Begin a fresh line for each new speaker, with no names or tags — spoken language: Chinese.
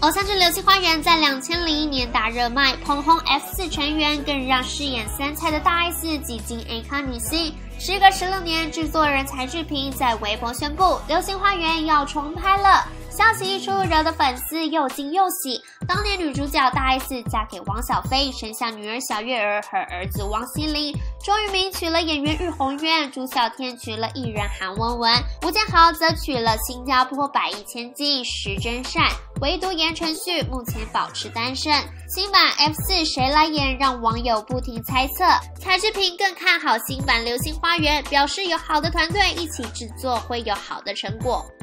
偶像剧《流星花园》在2001年大热卖，捧红 F4 成员，更让饰演三菜的大 S 挤进 A 咖女星。时隔16年，制作人蔡志平在微博宣布《流星花园》要重拍了。消息一出，惹得粉丝又惊又喜。当年女主角大 S 嫁给汪小菲，生下女儿小月儿和儿子王心凌。周渝民娶了演员喻红苑，朱孝天娶了艺人韩文文，吴建豪则娶了新加坡百亿千金施真善。唯独言承旭目前保持单身。新版 F4 谁来演，让网友不停猜测。蔡志平更看好新版《流星花园》，表示有好的团队一起制作，会有好的成果。